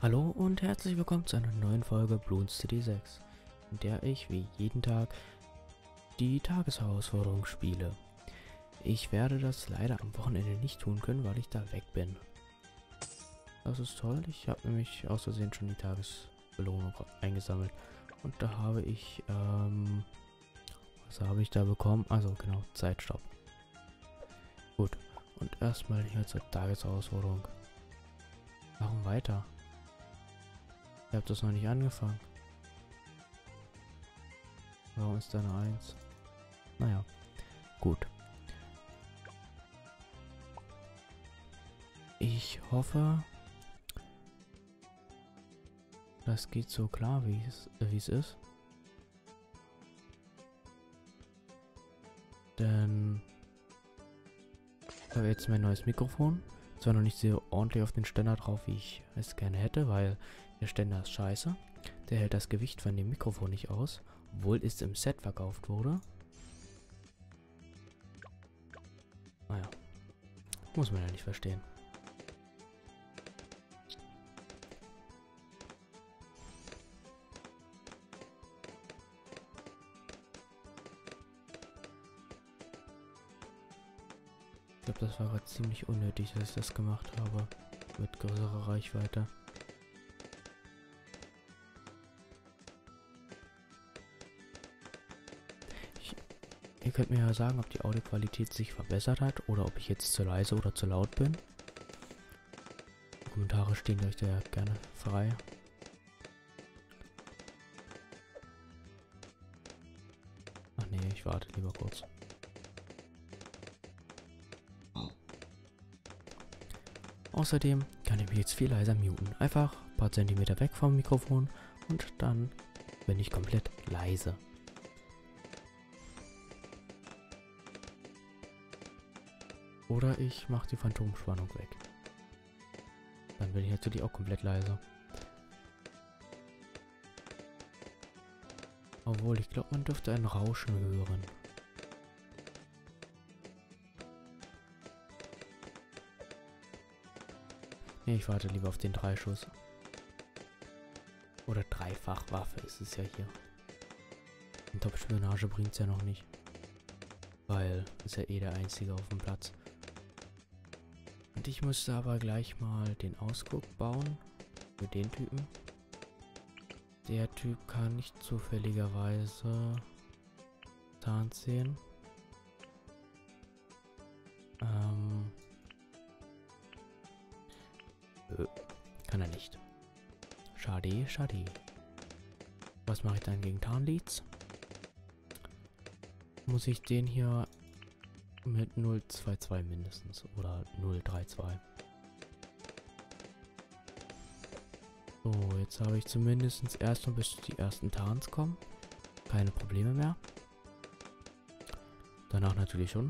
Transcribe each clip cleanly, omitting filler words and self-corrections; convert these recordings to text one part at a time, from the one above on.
Hallo und herzlich willkommen zu einer neuen Folge Bloons City 6, in der ich wie jeden Tag die Tagesherausforderung spiele. Ich werde das leider am Wochenende nicht tun können, weil ich da weg bin. Das ist toll, ich habe nämlich aus Versehen schon die Tagesbelohnung eingesammelt. Und da habe ich, was habe ich da bekommen? Also genau, Zeitstopp. Gut, und erstmal hier zur Tagesherausforderung. Warum weiter? Ich habe das noch nicht angefangen. Warum ist da eine 1? Naja, gut. Ich hoffe, das geht so klar, wie es ist. Denn ich habe jetzt mein neues Mikrofon. Zwar noch nicht so ordentlich auf den Ständer drauf, wie ich es gerne hätte, weil der Ständer ist scheiße. Der hält das Gewicht von dem Mikrofon nicht aus, obwohl es im Set verkauft wurde. Naja, muss man ja nicht verstehen. Ich glaube, das war gerade ziemlich unnötig, dass ich das gemacht habe. Mit größerer Reichweite. Ihr könnt mir ja sagen, ob die Audioqualität sich verbessert hat oder ob ich jetzt zu leise oder zu laut bin. Die Kommentare stehen euch da ja gerne frei. Ach nee, ich warte lieber kurz. Außerdem kann ich mich jetzt viel leiser muten. Einfach ein paar Zentimeter weg vom Mikrofon und dann bin ich komplett leise. Oder ich mache die Phantomspannung weg. Dann bin ich natürlich auch komplett leise. Obwohl, ich glaube, man dürfte ein Rauschen hören. Nee, ich warte lieber auf den Dreischuss. Oder Dreifachwaffe ist es ja hier. Und Top-Spionage bringt es ja noch nicht. Weil ist ja eh der einzige auf dem Platz. Und ich müsste aber gleich mal den Ausguck bauen. Für den Typen. Der Typ kann nicht zufälligerweise Tarn sehen. Kann er nicht. Schade, schade. Was mache ich dann gegen Tarnleads? Muss ich den hier mit 0,22 mindestens oder 0,32. So, jetzt habe ich zumindest erstmal bis die ersten Tarns kommen. Keine Probleme mehr. Danach natürlich schon.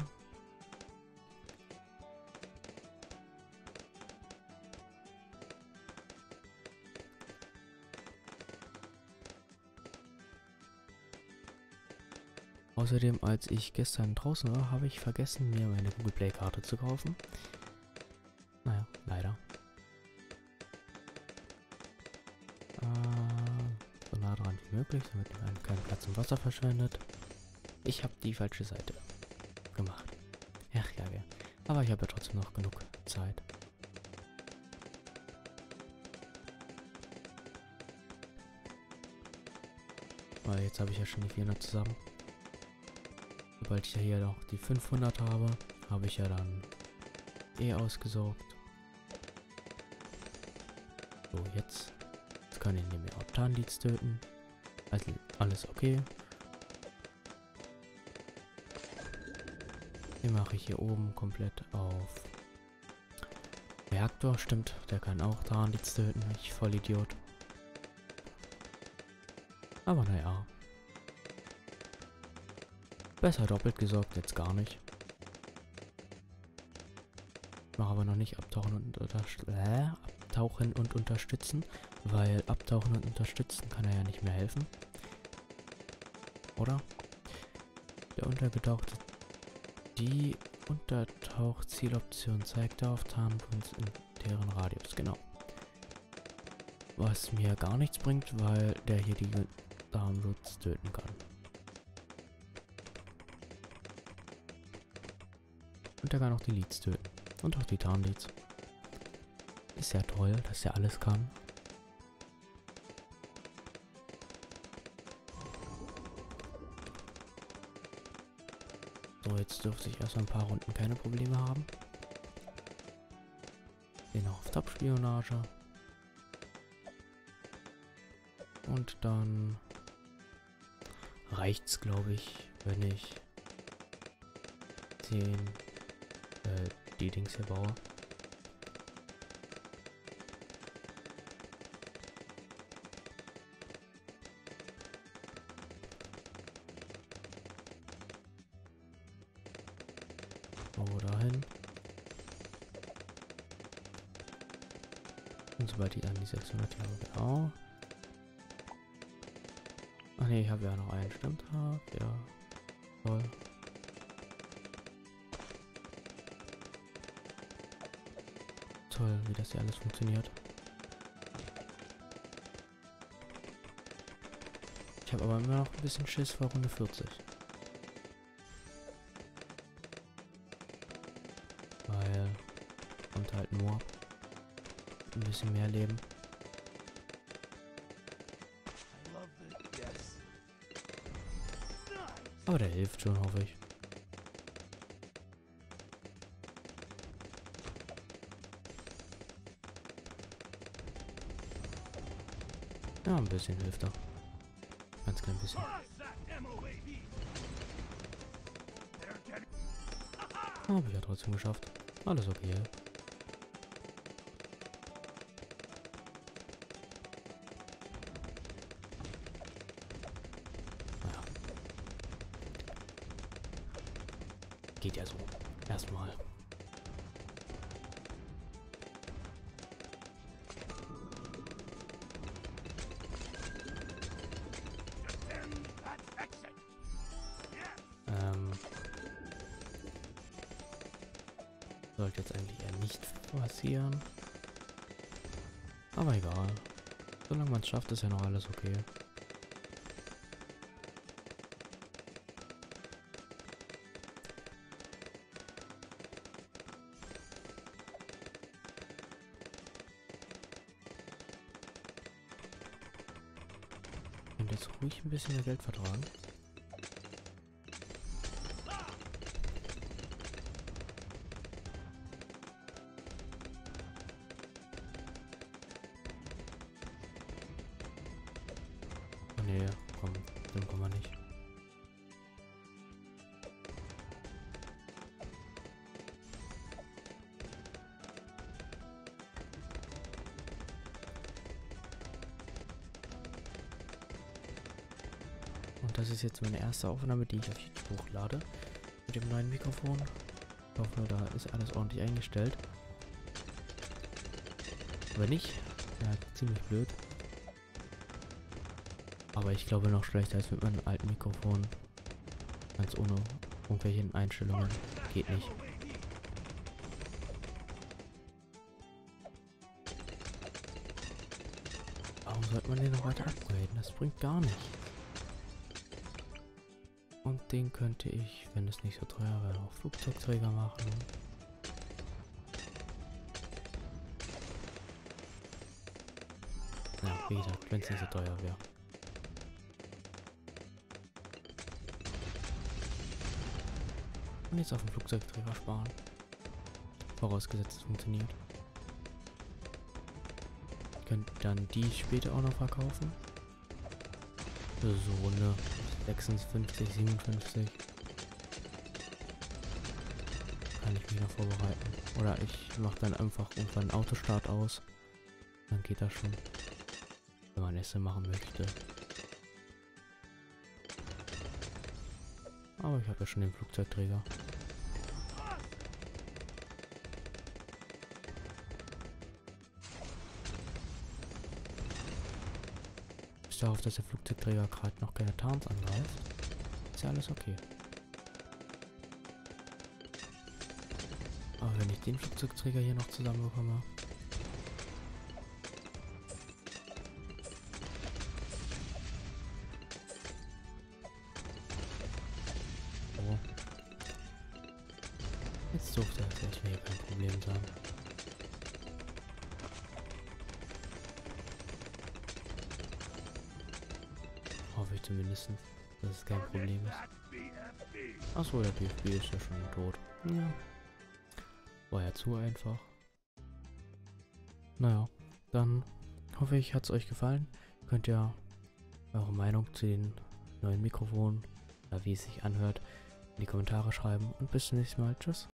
Außerdem, als ich gestern draußen war, habe ich vergessen, mir meine Google Play Karte zu kaufen. Naja, leider. So nah dran wie möglich, damit man keinen Platz im Wasser verschwendet. Ich habe die falsche Seite gemacht. Ach ja, ja. Aber ich habe ja trotzdem noch genug Zeit. Weil jetzt habe ich ja schon die 400 zusammen. Sobald ich ja hier noch die 500 habe, habe ich ja dann eh ausgesorgt. So, jetzt kann ich nämlich auch Tarnleads töten. Also alles okay. Den mache ich hier oben komplett auf Reaktor. Stimmt, der kann auch Tarnleads töten. Ich Vollidiot. Aber naja. Besser doppelt gesorgt jetzt gar nicht. Ich mache aber noch nicht abtauchen und unterstützen, weil abtauchen und unterstützen kann er ja nicht mehr helfen. Oder? Der untergetauchte. Die Untertauch-Zieloption zeigt auf Tarnpunkt in deren Radius. Genau. Was mir gar nichts bringt, weil der hier die Darmlutz töten kann. Und der kann auch die Leads töten. Und auch die Tarnleads. Ist ja toll, dass er alles kann. So, jetzt dürfte ich erst ein paar Runden keine Probleme haben. Gehen noch auf Top-Spionage. Und dann reicht's, glaube ich, wenn ich die Dings hier baue. So, dahin. Und sobald die dann die 600 Jahre, genau. Ach ne, ich habe ja noch einen, stimmt? Ja, toll. Toll, wie das hier alles funktioniert. Ich habe aber immer noch ein bisschen Schiss vor Runde 40. Weil kommt halt nur ein bisschen mehr Leben. Aber der hilft schon, hoffe ich. Ja, ein bisschen hilft er. Ganz klein bisschen. Habe ich ja trotzdem geschafft. Alles okay. Naja. Geht ja so. Erstmal. Sollte jetzt eigentlich eher nicht passieren. Aber egal. Solange man es schafft, ist ja noch alles okay. Und jetzt ruhig ein bisschen mehr Geld vertragen. Nee, komm, dem kommen wir nicht. Und das ist jetzt meine erste Aufnahme, die ich auf YouTube hochlade. Mit dem neuen Mikrofon. Ich hoffe, da ist alles ordentlich eingestellt. Wenn nicht, ja, ziemlich blöd. Aber ich glaube noch schlechter als mit meinem alten Mikrofon. Ganz ohne irgendwelche Einstellungen. Geht nicht. Warum sollte man den noch weiter upgraden? Das bringt gar nichts. Und den könnte ich, wenn es nicht so teuer wäre, auch Flugzeugträger machen. Ja, wie gesagt, wenn es nicht so teuer wäre. Und jetzt auf dem Flugzeugträger sparen. Vorausgesetzt es funktioniert. Könnt dann die später auch noch verkaufen. So eine 56, 57. Kann ich mich noch vorbereiten. Oder ich mache dann einfach irgendwann einen Autostart aus. Dann geht das schon. Wenn man Essen machen möchte. Aber ich habe ja schon den Flugzeugträger. Ich darauf, dass der Flugzeugträger gerade noch keine Tarns angreift. Ist ja alles okay. Aber wenn ich den Flugzeugträger hier noch zusammenbekomme. Jetzt dürfte das erstmal hier kein Problem sein. Hoffe ich zumindest, dass es kein Problem ist. Achso, der BFB ist ja schon tot. Ja. War ja zu einfach. Naja, dann hoffe ich, hat es euch gefallen. Könnt ihr eure Meinung zu den neuen Mikrofonen oder wie es sich anhört in die Kommentare schreiben. Und bis zum nächsten Mal. Tschüss.